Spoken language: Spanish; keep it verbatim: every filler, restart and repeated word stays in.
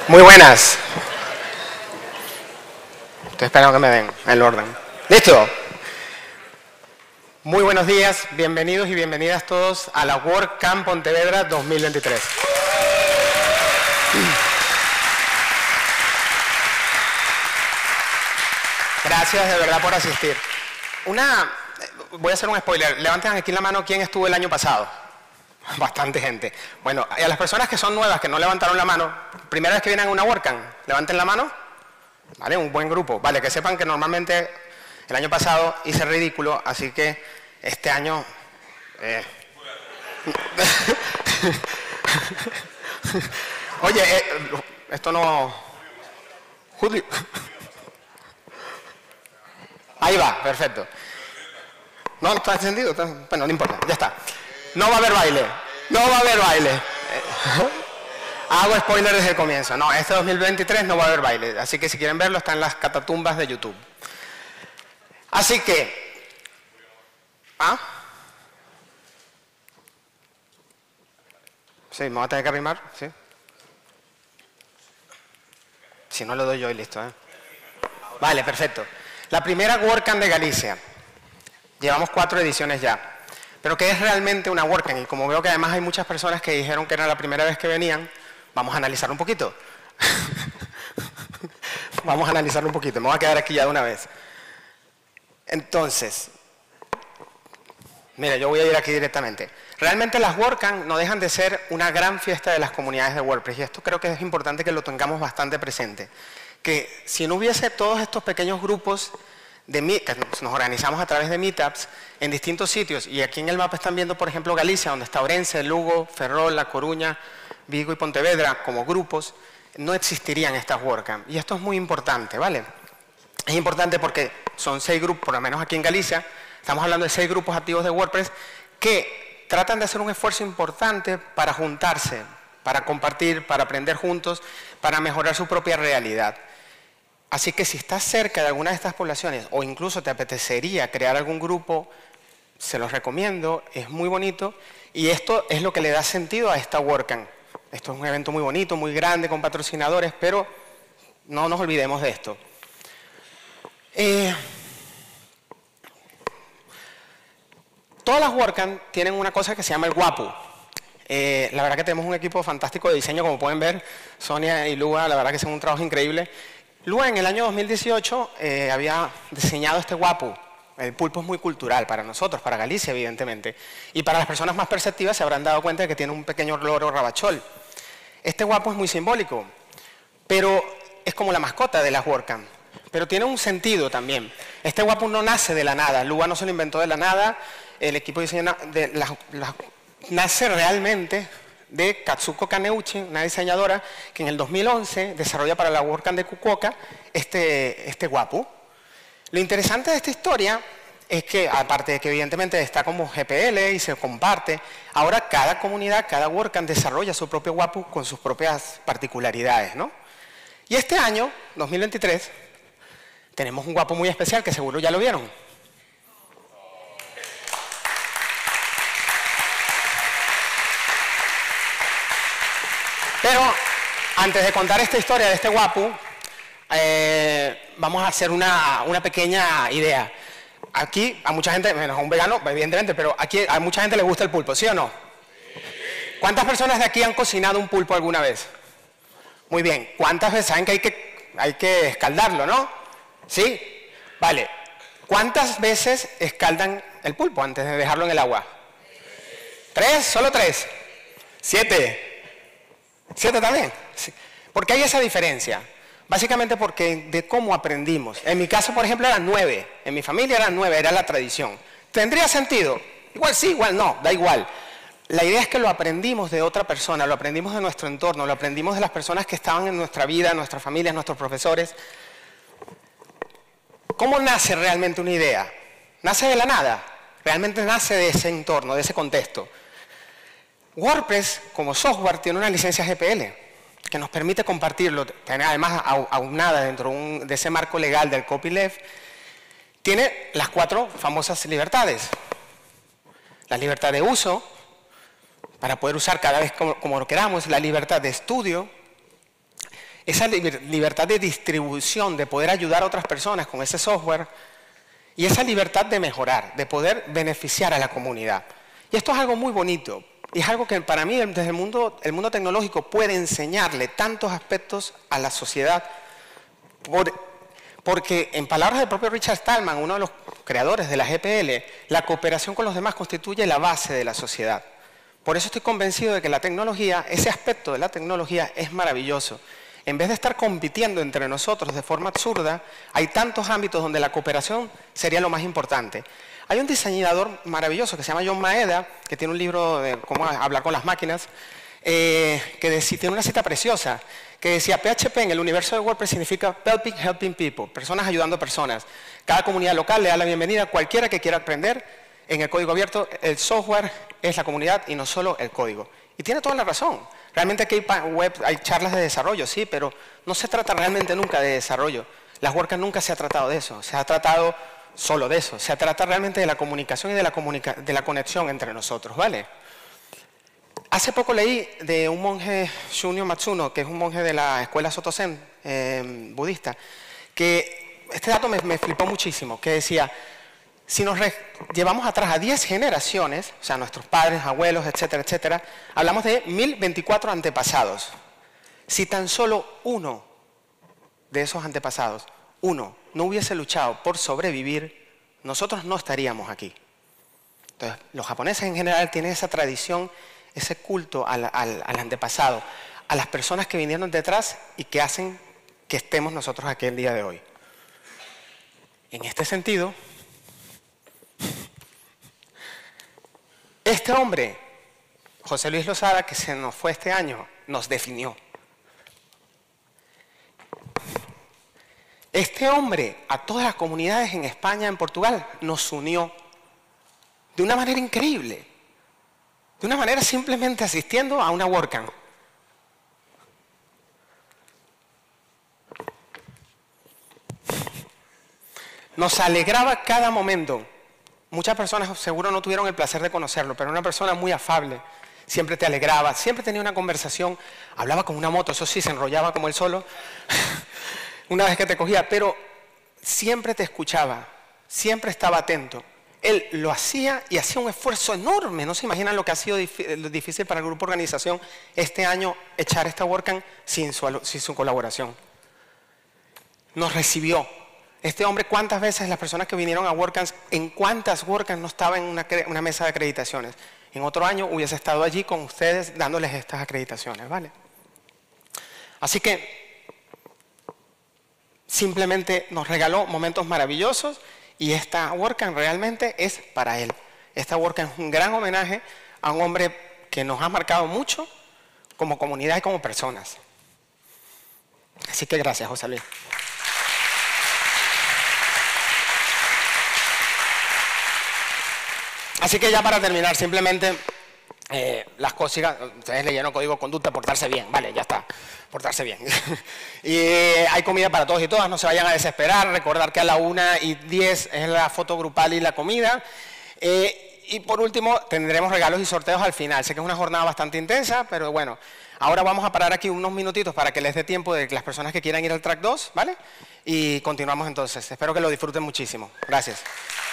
Muy buenas. Estoy esperando que me den el orden. ¿Listo? Muy buenos días, bienvenidos y bienvenidas todos a la WordCamp Pontevedra dos mil veintitrés. Gracias de verdad por asistir. Una, voy a hacer un spoiler. Levanten aquí la mano quién estuvo el año pasado. Bastante gente. Bueno, y a las personas que son nuevas, que no levantaron la mano, primera vez que vienen a una WordCamp, levanten la mano. Vale, un buen grupo. Vale, que sepan que normalmente el año pasado hice ridículo, así que este año... Eh. Oye, eh, esto no... Julio. Ahí va, perfecto. ¿No está encendido? Bueno, no importa, ya está. No va a haber baile. No va a haber baile. Hago spoiler desde el comienzo. No, este dos mil veintitrés no va a haber baile. Así que si quieren verlo, está en las catatumbas de YouTube. Así que... ¿Ah? Sí, me voy a tener que arrimar. Sí. Si no lo doy yo y listo, ¿eh? Vale, perfecto. La primera WordCamp de Galicia. Llevamos cuatro ediciones ya. Pero ¿qué es realmente una WordCamp? Y como veo que además hay muchas personas que dijeron que era la primera vez que venían, vamos a analizar un poquito. Vamos a analizar un poquito. Me voy a quedar aquí ya de una vez. Entonces, mira, yo voy a ir aquí directamente. Realmente las WordCamp no dejan de ser una gran fiesta de las comunidades de WordPress. Y esto creo que es importante que lo tengamos bastante presente. Que si no hubiese todos estos pequeños grupos de que nos organizamos a través de meetups en distintos sitios, y aquí en el mapa están viendo, por ejemplo, Galicia, donde está Orense, Lugo, Ferrol, La Coruña, Vigo y Pontevedra, como grupos, no existirían estas WordCamp. Y esto es muy importante, ¿vale? Es importante porque son seis grupos, por lo menos aquí en Galicia, estamos hablando de seis grupos activos de WordPress que tratan de hacer un esfuerzo importante para juntarse, para compartir, para aprender juntos, para mejorar su propia realidad. Así que si estás cerca de alguna de estas poblaciones o incluso te apetecería crear algún grupo, se los recomiendo, es muy bonito y esto es lo que le da sentido a esta WordCamp. Esto es un evento muy bonito, muy grande, con patrocinadores, pero no nos olvidemos de esto. Eh, todas las WordCamp tienen una cosa que se llama el Guapu. Eh, la verdad que tenemos un equipo fantástico de diseño, como pueden ver, Sonia y Lua, la verdad que hacen un trabajo increíble. Lua en el año dos mil dieciocho eh, había diseñado este Guapu. El pulpo es muy cultural para nosotros, para Galicia, evidentemente. Y para las personas más perceptivas se habrán dado cuenta de que tiene un pequeño loro rabachol. Este Guapu es muy simbólico, pero es como la mascota de las WordCamp. Pero tiene un sentido también. Este Guapu no nace de la nada. Lua no se lo inventó de la nada. El equipo de diseño de las, las, nace realmente de Katsuko Kaneuchi, una diseñadora que en el dos mil once desarrolla para la WordCamp de Fukuoka este, este Guapu. Lo interesante de esta historia es que, aparte de que evidentemente está como G P L y se comparte, ahora cada comunidad, cada WordCamp desarrolla su propio Guapu con sus propias particularidades, ¿no? Y este año, dos mil veintitrés, tenemos un Guapu muy especial que seguro ya lo vieron. Pero antes de contar esta historia de este Guapu, eh, vamos a hacer una, una pequeña idea. Aquí a mucha gente, menos a un vegano, evidentemente, pero aquí a mucha gente le gusta el pulpo, ¿sí o no? ¿Cuántas personas de aquí han cocinado un pulpo alguna vez? Muy bien. ¿Cuántas veces saben que hay que, hay que escaldarlo, no? ¿Sí? Vale. ¿Cuántas veces escaldan el pulpo antes de dejarlo en el agua? ¿Tres? ¿Solo tres? ¿Siete? ¿Siete también? Sí. ¿Por qué hay esa diferencia? Básicamente porque de cómo aprendimos. En mi caso, por ejemplo, eran nueve. En mi familia eran nueve, era la tradición. ¿Tendría sentido? Igual sí, igual no, da igual. La idea es que lo aprendimos de otra persona, lo aprendimos de nuestro entorno, lo aprendimos de las personas que estaban en nuestra vida, nuestras familias, nuestros profesores. ¿Cómo nace realmente una idea? ¿Nace de la nada? Realmente nace de ese entorno, de ese contexto. WordPress, como software, tiene una licencia G P L que nos permite compartirlo, tiene además aunada dentro de ese marco legal del copyleft, tiene las cuatro famosas libertades. La libertad de uso, para poder usar cada vez como, como lo queramos, la libertad de estudio, esa libertad de distribución, de poder ayudar a otras personas con ese software y esa libertad de mejorar, de poder beneficiar a la comunidad. Y esto es algo muy bonito y es algo que para mí desde el mundo, el mundo tecnológico puede enseñarle tantos aspectos a la sociedad por, porque en palabras del propio Richard Stallman, uno de los creadores de la G P L, la cooperación con los demás constituye la base de la sociedad. Por eso estoy convencido de que la tecnología, ese aspecto de la tecnología es maravilloso. En vez de estar compitiendo entre nosotros de forma absurda, hay tantos ámbitos donde la cooperación sería lo más importante. Hay un diseñador maravilloso que se llama John Maeda, que tiene un libro de cómo hablar con las máquinas, eh, que decía, tiene una cita preciosa, que decía, P H P en el universo de WordPress significa Helping, Helping People, personas ayudando a personas. Cada comunidad local le da la bienvenida a cualquiera que quiera aprender. En el código abierto, el software es la comunidad y no solo el código. Y tiene toda la razón. Realmente aquí hay, web, hay charlas de desarrollo, sí, pero no se trata realmente nunca de desarrollo. Las WordCamp nunca se ha tratado de eso, se ha tratado solo de eso. Se trata realmente de la comunicación y de la, comunica de la conexión entre nosotros, ¿vale? Hace poco leí de un monje, Shunryu Matsuno, que es un monje de la escuela Soto Zen eh, budista, que este dato me, me flipó muchísimo, que decía, si nos llevamos atrás a diez generaciones, o sea, nuestros padres, abuelos, etcétera, etcétera, hablamos de mil veinticuatro antepasados. Si tan solo uno de esos antepasados, uno, no hubiese luchado por sobrevivir, nosotros no estaríamos aquí. Entonces, los japoneses en general tienen esa tradición, ese culto al, al, al antepasado, a las personas que vinieron detrás y que hacen que estemos nosotros aquí el día de hoy. En este sentido, este hombre, José Luis Lozada, que se nos fue este año, nos definió. Este hombre a todas las comunidades en España, en Portugal, nos unió de una manera increíble. De una manera simplemente asistiendo a una WordCamp. Nos alegraba cada momento. Muchas personas seguro no tuvieron el placer de conocerlo, pero era una persona muy afable. Siempre te alegraba, siempre tenía una conversación. Hablaba con una moto, eso sí, se enrollaba como él solo. Una vez que te cogía, pero siempre te escuchaba, siempre estaba atento. Él lo hacía y hacía un esfuerzo enorme. No se imaginan lo que ha sido difícil para el grupo de organización este año echar esta WordCamp sin su, sin su colaboración. Nos recibió. Este hombre, ¿cuántas veces las personas que vinieron a WordCamp, en cuántas WordCamp no estaba en una, una mesa de acreditaciones? En otro año hubiese estado allí con ustedes dándoles estas acreditaciones, ¿vale? Así que simplemente nos regaló momentos maravillosos y esta WordCamp realmente es para él. Esta WordCamp es un gran homenaje a un hombre que nos ha marcado mucho como comunidad y como personas. Así que gracias, José Luis. Así que ya para terminar, simplemente eh, las cosas, ustedes leyeron código de conducta, portarse bien, vale, ya está, portarse bien. Y eh, hay comida para todos y todas, no se vayan a desesperar, recordar que a la una y diez es la foto grupal y la comida. Eh, y por último, tendremos regalos y sorteos al final. Sé que es una jornada bastante intensa, pero bueno, ahora vamos a parar aquí unos minutitos para que les dé tiempo de las personas que quieran ir al track dos, ¿vale? Y continuamos entonces. Espero que lo disfruten muchísimo. Gracias.